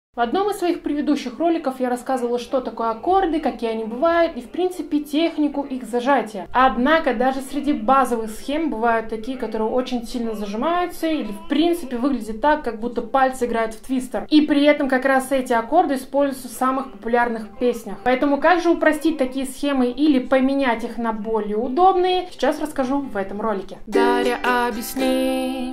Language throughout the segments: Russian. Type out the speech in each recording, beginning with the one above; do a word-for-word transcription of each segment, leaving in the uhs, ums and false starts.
В одном из своих предыдущих роликов я рассказывала, что такое аккорды, какие они бывают и, в принципе, технику их зажатия. Однако, даже среди базовых схем бывают такие, которые очень сильно зажимаются или, в принципе, выглядят так, как будто пальцы играют в твистер. И при этом как раз эти аккорды используются в самых популярных песнях. Поэтому как же упростить такие схемы или поменять их на более удобные, сейчас расскажу в этом ролике. Дарья, объясни.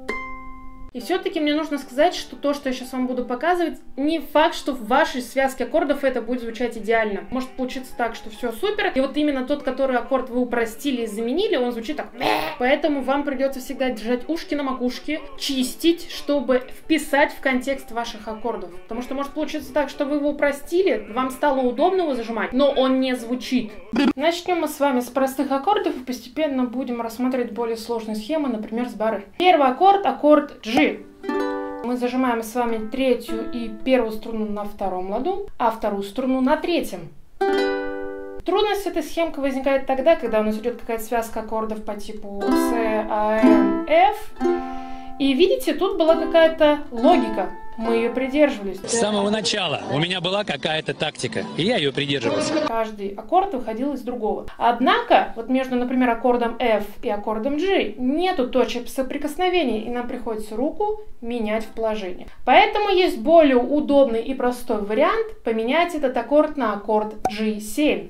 И все-таки мне нужно сказать, что то, что я сейчас вам буду показывать, не факт, что в вашей связке аккордов это будет звучать идеально. Может получиться так, что все супер, и вот именно тот, который аккорд вы упростили и заменили, он звучит так. Поэтому вам придется всегда держать ушки на макушке, чистить, чтобы вписать в контекст ваших аккордов. Потому что может получиться так, что вы его упростили, вам стало удобно его зажимать, но он не звучит. Начнем мы с вами с простых аккордов и постепенно будем рассматривать более сложные схемы, например, с бары. Первый аккорд, аккорд G. Мы зажимаем с вами третью и первую струну на втором ладу, а вторую струну на третьем. Трудность с этой схемкой возникает тогда, когда у нас идет какая-то связка аккордов по типу С, А, М, Ф. И видите, тут была какая-то логика. Мы ее придерживались. С самого начала у меня была какая-то тактика, и я ее придерживался. Каждый аккорд выходил из другого. Однако, вот между, например, аккордом F и аккордом G нету точек соприкосновения, и нам приходится руку менять в положении. Поэтому есть более удобный и простой вариант поменять этот аккорд на аккорд G семь.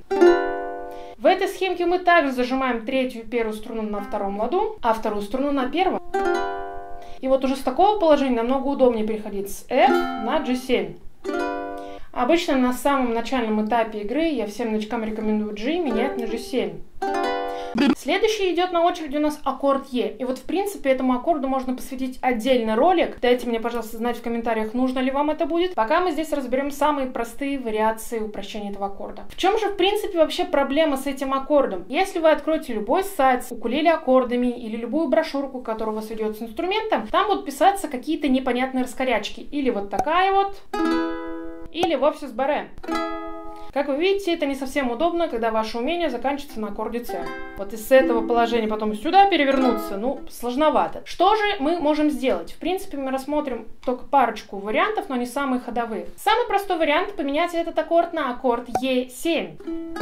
В этой схемке мы также зажимаем третью и первую струну на втором ладу, а вторую струну на первом. И вот уже с такого положения намного удобнее переходить с F на G семь. Обычно на самом начальном этапе игры я всем новичкам рекомендую G менять на G семь. Следующий идет на очереди у нас аккорд Е. И вот в принципе этому аккорду можно посвятить отдельный ролик. Дайте мне, пожалуйста, знать в комментариях, нужно ли вам это будет. Пока мы здесь разберем самые простые вариации упрощения этого аккорда. В чем же в принципе вообще проблема с этим аккордом? Если вы откроете любой сайт с укулеле аккордами или любую брошюрку, которая у вас идет с инструментом, там будут писаться какие-то непонятные раскорячки. Или вот такая вот, или вовсе с баре. Как вы видите, это не совсем удобно, когда ваше умение заканчивается на аккорде С. Вот из этого положения потом сюда перевернуться, ну, сложновато. Что же мы можем сделать? В принципе, мы рассмотрим только парочку вариантов, но не самые ходовые. Самый простой вариант — поменять этот аккорд на аккорд Е семь.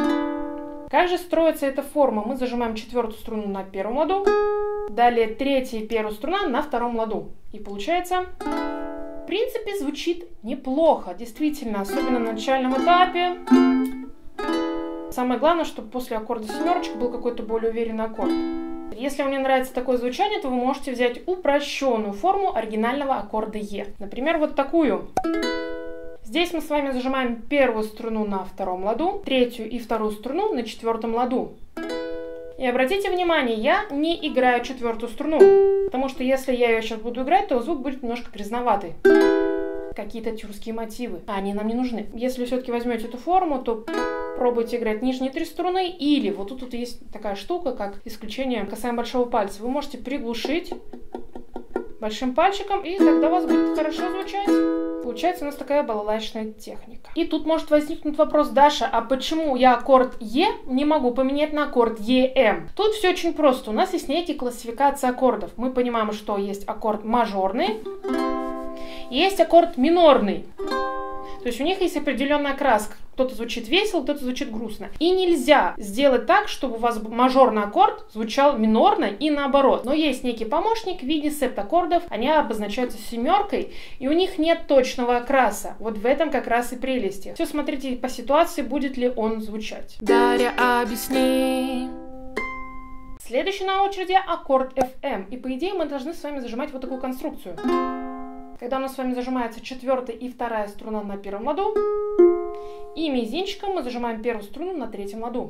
Как же строится эта форма? Мы зажимаем четвертую струну на первом ладу, далее третья и первая струна на втором ладу. И получается... В принципе, звучит неплохо, действительно, особенно на начальном этапе. Самое главное, чтобы после аккорда семерочка был какой-то более уверенный аккорд. Если вам не нравится такое звучание, то вы можете взять упрощенную форму оригинального аккорда Е. Например, вот такую. Здесь мы с вами зажимаем первую струну на втором ладу, третью и вторую струну на четвертом ладу. И обратите внимание, я не играю четвертую струну, потому что если я ее сейчас буду играть, то звук будет немножко грязноватый. Какие-то тюркские мотивы, а они нам не нужны. Если все-таки возьмете эту форму, то пробуйте играть нижние три струны, или вот тут, тут есть такая штука, как исключение касаемо большого пальца. Вы можете приглушить большим пальчиком, и тогда у вас будет хорошо звучать. Получается у нас такая балалайчная техника. И тут может возникнуть вопрос: Даша, а почему я аккорд Е не могу поменять на аккорд Е М? Тут все очень просто. У нас есть некие классификации аккордов. Мы понимаем, что есть аккорд мажорный, есть аккорд минорный. То есть у них есть определенная краска. Кто-то звучит весело, кто-то звучит грустно. И нельзя сделать так, чтобы у вас мажорный аккорд звучал минорно и наоборот. Но есть некий помощник в виде септаккордов. Они обозначаются семеркой, и у них нет точного окраса. Вот в этом как раз и прелести. Все смотрите по ситуации, будет ли он звучать. Дарья, объясни. Следующий на очереди аккорд Эф Эм. И по идее мы должны с вами зажимать вот такую конструкцию. Когда у нас с вами зажимается четвертая и вторая струна на первом ладу, и мизинчиком мы зажимаем первую струну на третьем ладу.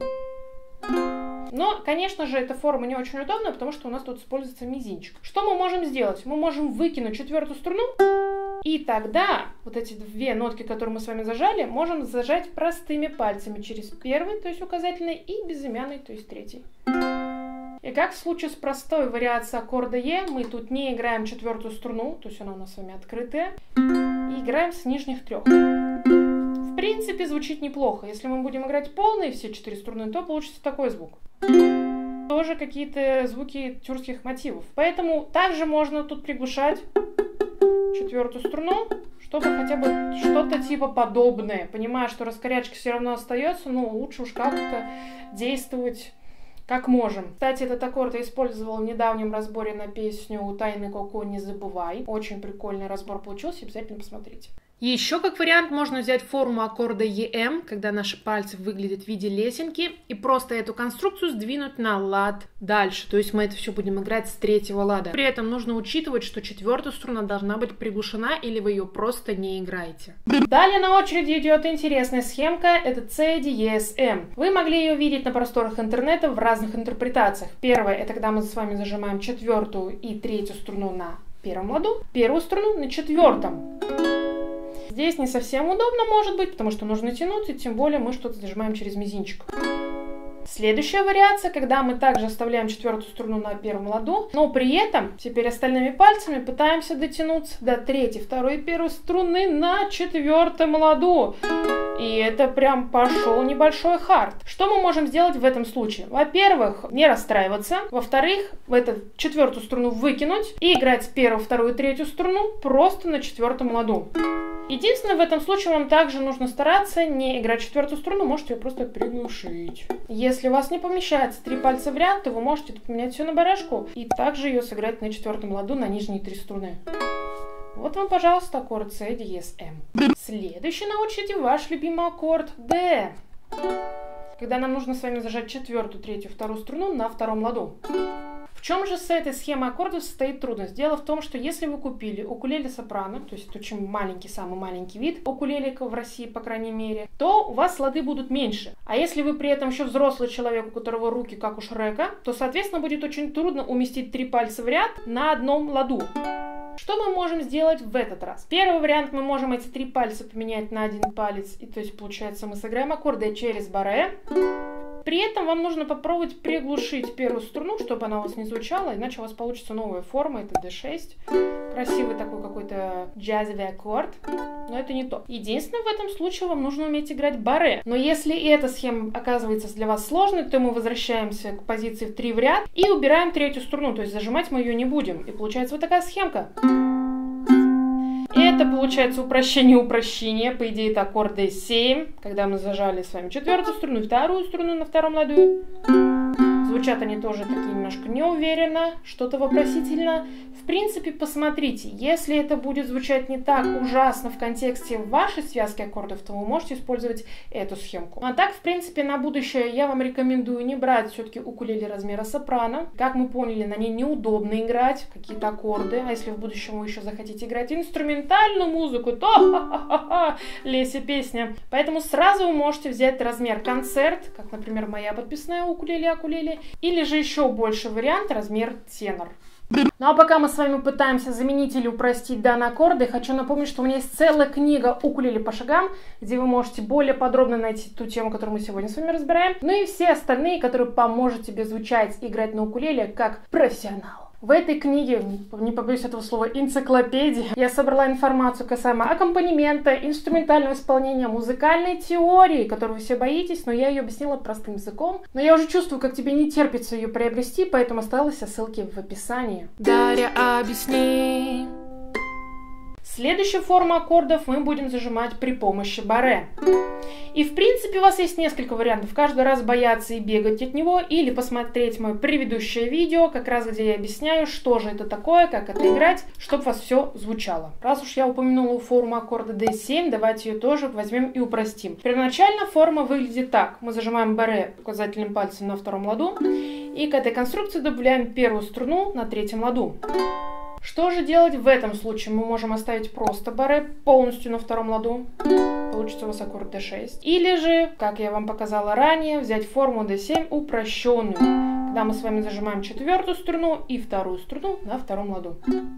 Но, конечно же, эта форма не очень удобная, потому что у нас тут используется мизинчик. Что мы можем сделать? Мы можем выкинуть четвертую струну, и тогда вот эти две нотки, которые мы с вами зажали, можем зажать простыми пальцами через первый, то есть указательный, и безымянный, то есть третий. И как в случае с простой вариацией аккорда Е, мы тут не играем четвертую струну, то есть она у нас с вами открытая, и играем с нижних трех. В принципе, звучит неплохо. Если мы будем играть полные все четыре струны, то получится такой звук. Тоже какие-то звуки тюркских мотивов. Поэтому также можно тут приглушать четвертую струну, чтобы хотя бы что-то типа подобное. Понимаю, что раскорячка все равно остается, но лучше уж как-то действовать как можем. Кстати, этот аккорд я использовала в недавнем разборе на песню «Тайны Коко, не забывай». Очень прикольный разбор получился, обязательно посмотрите. Еще как вариант можно взять форму аккорда и эм, когда наши пальцы выглядят в виде лесенки, и просто эту конструкцию сдвинуть на лад дальше. То есть мы это все будем играть с третьего лада. При этом нужно учитывать, что четвертая струна должна быть приглушена, или вы ее просто не играете. Далее на очереди идет интересная схемка, это С диез эм. Вы могли ее видеть на просторах интернета в разных интерпретациях. Первое, это когда мы с вами зажимаем четвертую и третью струну на первом ладу, первую струну на четвертом. Здесь не совсем удобно, может быть, потому что нужно тянуть, и тем более мы что-то зажимаем через мизинчик. Следующая вариация, когда мы также оставляем четвертую струну на первом ладу, но при этом теперь остальными пальцами пытаемся дотянуться до третьей, второй и первой струны на четвертом ладу. И это прям пошел небольшой хард. Что мы можем сделать в этом случае? Во-первых, не расстраиваться. Во-вторых, эту четвертую струну выкинуть и играть первую, вторую и третью струну просто на четвертом ладу. Единственное, в этом случае вам также нужно стараться не играть четвертую струну, можете ее просто приглушить. Если у вас не помещается три пальца в ряд, то вы можете поменять все на барашку и также ее сыграть на четвертом ладу на нижние три струны. Вот вам, пожалуйста, аккорд С диез эм. Следующий на очереди ваш любимый аккорд Д. Когда нам нужно с вами зажать четвертую, третью, вторую струну на втором ладу. В чем же с этой схемой аккордов состоит трудность? Дело в том, что если вы купили укулеле сопрано, то есть это очень маленький, самый маленький вид укулелек в России, по крайней мере, то у вас лады будут меньше. А если вы при этом еще взрослый человек, у которого руки как у Шрека, то, соответственно, будет очень трудно уместить три пальца в ряд на одном ладу. Что мы можем сделать в этот раз? Первый вариант, мы можем эти три пальца поменять на один палец, и то есть получается мы сыграем аккорды через баре. При этом вам нужно попробовать приглушить первую струну, чтобы она у вас не звучала, иначе у вас получится новая форма, это дэ шесть. Красивый такой какой-то джазовый аккорд, но это не то. Единственное, в этом случае вам нужно уметь играть баре. Но если и эта схема оказывается для вас сложной, то мы возвращаемся к позиции в три в ряд и убираем третью струну, то есть зажимать мы ее не будем. И получается вот такая схемка. И это получается упрощение упрощения. По идее, это аккорд дэ семь, когда мы зажали с вами четвертую струну и вторую струну на втором ладу. Звучат они тоже такие немножко неуверенно, что-то вопросительно. В принципе, посмотрите, если это будет звучать не так ужасно в контексте вашей связки аккордов, то вы можете использовать эту схемку. А так, в принципе, на будущее я вам рекомендую не брать все-таки укулеле размера сопрано. Как мы поняли, на ней неудобно играть какие-то аккорды. А если в будущем вы еще захотите играть инструментальную музыку, то ха-ха-ха-ха, леся песня. Поэтому сразу вы можете взять размер концерт, как, например, моя подписная укулеле-акулеле, или же еще больше вариант размер тенор. Ну а пока мы с вами пытаемся заменить или упростить данные аккорды, хочу напомнить, что у меня есть целая книга «Укулеле по шагам», где вы можете более подробно найти ту тему, которую мы сегодня с вами разбираем, ну и все остальные, которые поможет тебе звучать и играть на укулеле как профессионал. В этой книге, не побоюсь этого слова, энциклопедии, я собрала информацию касаемо аккомпанемента, инструментального исполнения, музыкальной теории, которую вы все боитесь, но я ее объяснила простым языком. Но я уже чувствую, как тебе не терпится ее приобрести, поэтому оставила все ссылки в описании. Дарья, объясни. Следующую форму аккордов мы будем зажимать при помощи баре. И в принципе у вас есть несколько вариантов. Каждый раз бояться и бегать от него, или посмотреть мое предыдущее видео, как раз где я объясняю, что же это такое, как это играть, чтобы у вас все звучало. Раз уж я упомянула форму аккорда дэ семь, давайте ее тоже возьмем и упростим. Первоначально форма выглядит так. Мы зажимаем баре указательным пальцем на втором ладу, и к этой конструкции добавляем первую струну на третьем ладу. Что же делать в этом случае? Мы можем оставить просто баре полностью на втором ладу. Получится у вас аккорд дэ шесть. Или же, как я вам показала ранее, взять форму дэ семь упрощенную, когда мы с вами зажимаем четвертую струну и вторую струну на втором ладу.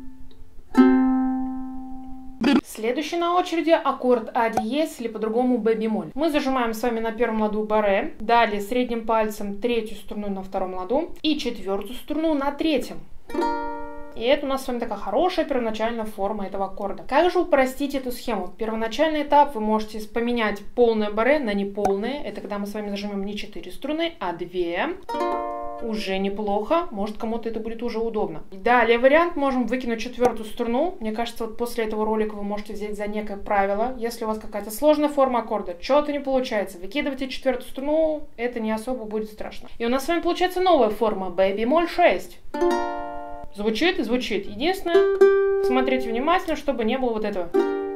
Следующий на очереди аккорд а диез, или по-другому бэ бемоль. Мы зажимаем с вами на первом ладу баре, далее средним пальцем третью струну на втором ладу и четвертую струну на третьем. И это у нас с вами такая хорошая первоначальная форма этого аккорда. Как же упростить эту схему? Первоначальный этап вы можете поменять полное баре на неполное. Это когда мы с вами зажмем не четыре струны, а две. Уже неплохо, может кому-то это будет уже удобно. Далее вариант, можем выкинуть четвертую струну. Мне кажется, вот после этого ролика вы можете взять за некое правило. Если у вас какая-то сложная форма аккорда, что-то не получается, выкидывайте четвертую струну, это не особо будет страшно. И у нас с вами получается новая форма бэ бемоль шесть. Звучит и звучит. Единственное, смотрите внимательно, чтобы не было вот этого.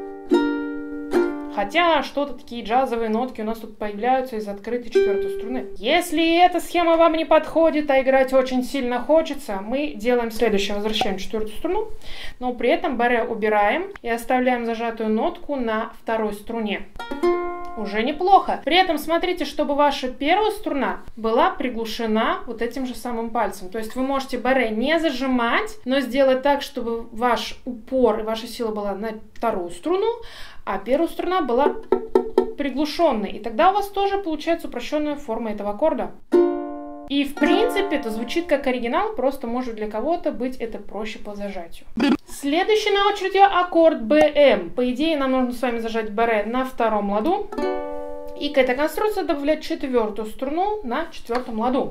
Хотя что-то такие джазовые нотки у нас тут появляются из открытой четвертой струны. Если эта схема вам не подходит, а играть очень сильно хочется, мы делаем следующее. Возвращаем четвертую струну, но при этом баре убираем и оставляем зажатую нотку на второй струне. Уже неплохо. При этом смотрите, чтобы ваша первая струна была приглушена вот этим же самым пальцем. То есть вы можете баре не зажимать, но сделать так, чтобы ваш упор и ваша сила была на вторую струну, а первая струна была приглушенной. И тогда у вас тоже получается упрощенная форма этого аккорда. И в принципе это звучит как оригинал, просто может для кого-то быть это проще по зажатию. Следующий на очереди аккорд бэ эм. По идее нам нужно с вами зажать баре на втором ладу. И к этой конструкции добавлять четвертую струну на четвертом ладу.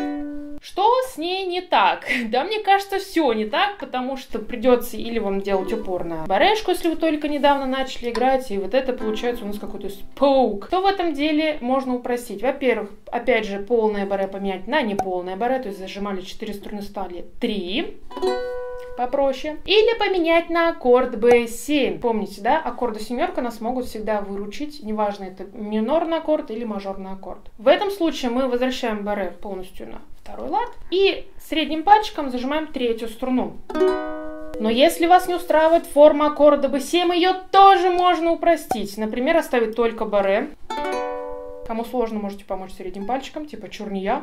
Что с ней не так? Да, мне кажется, все не так, потому что придется или вам делать упор на барешку, если вы только недавно начали играть, и вот это получается у нас какой-то споук. Что в этом деле можно упростить? Во-первых, опять же, полное баре поменять на неполное баре, то есть зажимали четыре струны, стали три. Попроще. Или поменять на аккорд бэ семь. Помните, да, аккорды семерка нас могут всегда выручить, неважно, это минорный аккорд или мажорный аккорд. В этом случае мы возвращаем баре полностью на второй лад и средним пальчиком зажимаем третью струну. Но если вас не устраивает форма аккорда бэ семь, ее тоже можно упростить. Например, оставить только баре. Кому сложно, можете помочь средним пальчиком, типа чурния.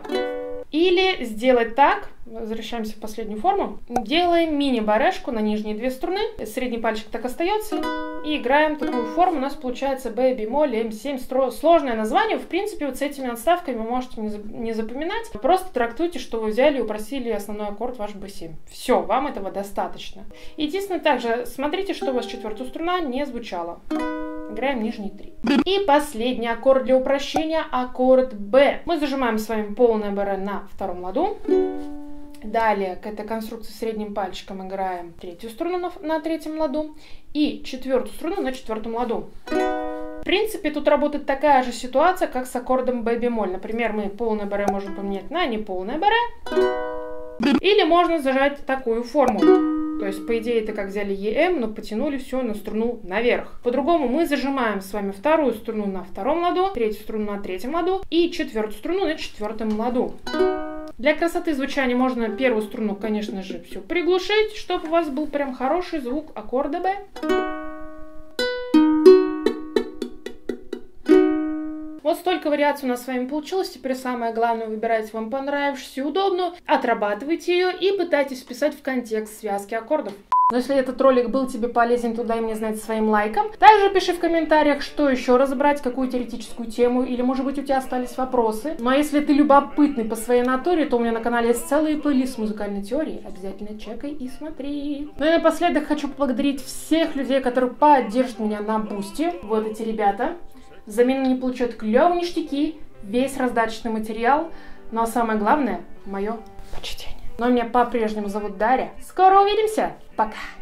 Или сделать так, возвращаемся в последнюю форму, делаем мини-барешку на нижние две струны, средний пальчик так остается, и играем такую форму, у нас получается бэ бемоль эм семь, сложное название, в принципе вот с этими отставками вы можете не запоминать, просто трактуйте, что вы взяли и упростили основной аккорд ваш бэ семь. Все, вам этого достаточно. Единственное, также смотрите, что у вас четвертая струна не звучала. Играем нижние три. И последний аккорд для упрощения, аккорд бэ. Мы зажимаем с вами полное баре на втором ладу. Далее к этой конструкции средним пальчиком играем третью струну на, на третьем ладу и четвертую струну на четвертом ладу. В принципе, тут работает такая же ситуация, как с аккордом бэ бемоль. Например, мы полное баре можем поменять на неполное баре. Или можно зажать такую форму. То есть, по идее, это как взяли е эм, но потянули все на струну наверх. По-другому мы зажимаем с вами вторую струну на втором ладу, третью струну на третьем ладу и четвертую струну на четвертом ладу. Для красоты звучания можно первую струну, конечно же, все приглушить, чтобы у вас был прям хороший звук аккорда бэ. Вот столько вариаций у нас с вами получилось. Теперь самое главное, выбирайте вам понравившуюся и удобную, отрабатывайте ее и пытайтесь вписать в контекст связки аккордов. Но если этот ролик был тебе полезен, то дай мне знать своим лайком. Также пиши в комментариях, что еще разобрать, какую теоретическую тему, или может быть у тебя остались вопросы. Ну а если ты любопытный по своей натуре, то у меня на канале есть целый плейлист музыкальной теории. Обязательно чекай и смотри. Ну и напоследок хочу поблагодарить всех людей, которые поддержат меня на бусте. Вот эти ребята. Взамен они получают клевые ништяки, весь раздаточный материал, но самое главное, мое почтение. Но меня по-прежнему зовут Дарья. Скоро увидимся. Пока.